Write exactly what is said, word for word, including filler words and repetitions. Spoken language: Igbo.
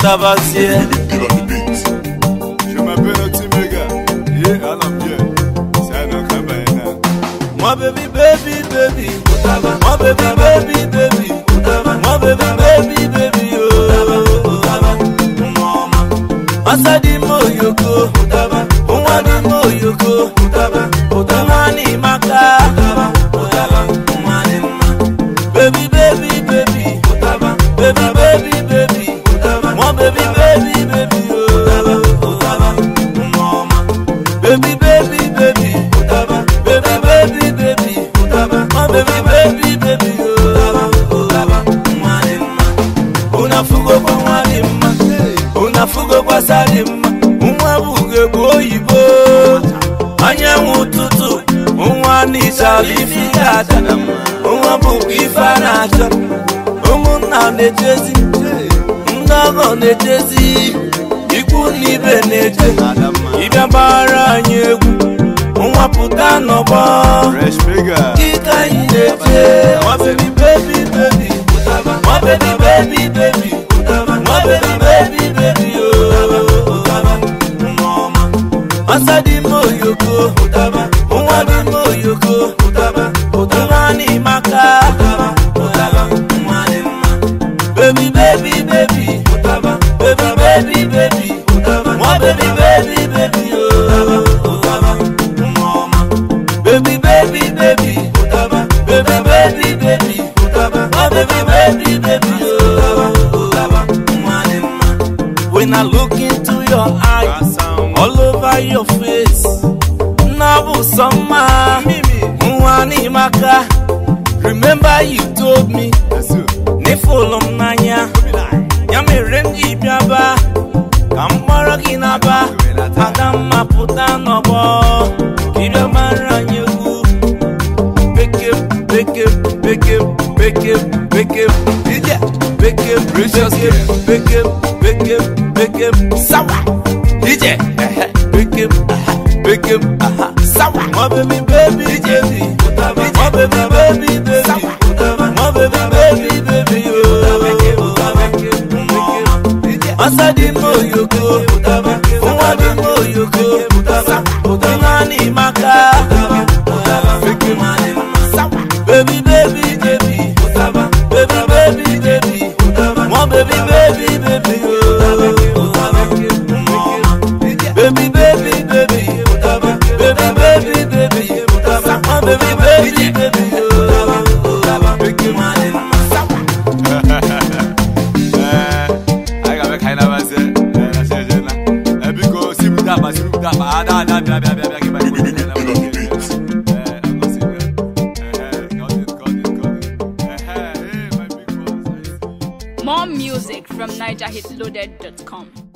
Utabasie. Je m'appelle Otimega. Yeah, Alambia. C'est un Kabaina. My baby, baby, baby. My baby, baby, baby. My baby, baby, baby. Oh, Asadi Moyoko. Umani Moyoko. Umani Maka. Baby, baby, baby. Baby, baby, baby. My baby, baby, baby. Baby, baby, baby. Baby, baby, baby. My baby, baby, baby. Unafugo kwa mwalima. Unafugo kwa salima. Umwabuge boyibo. Anya mututu. Umwani shalifi gata. Umwabugi fanacha. Umuna nejezi. Ndago nejezi. Iku nibe neje. Ibambara nyegu. Umwaputa nobo. Fresh Mega. Ika ineje. My baby, baby, baby. My baby, baby, baby. My baby, baby, baby. Oh, Asadi Moyoko. Umwadi Moyoko. Umani Maka. Baby, baby, baby. Baby, baby, baby. My baby, baby, baby. Oh, baby, baby, baby. Baby, baby, baby. My baby, baby, baby. Oh, when I look into your eyes, all over your face, Nabu Sama, Mwani Maka. Remember you told me, Nifolom Nanya, Yami Renji Biaba, Kamara Kinaba, Adam Maputa Nobo, Kidamara Yugu, Beckham, Beckham, Beckham, Beckham, Beckham, DJ, Beckham, Beckham, Beckham, Beckham, Beckham, Sawa, D J, Beckham, Beckham, Sawa, my baby, baby, baby, my baby, baby, baby, my baby, baby, baby, oh, Asadi Moyoko, Umwadi Moyoko, Umani Maka, baby, baby, baby, baby, baby, baby, my baby, baby, baby, oh, baby, baby, baby, baby, baby, baby, my baby, baby, baby, oh. More music from niger hit loaded dot com.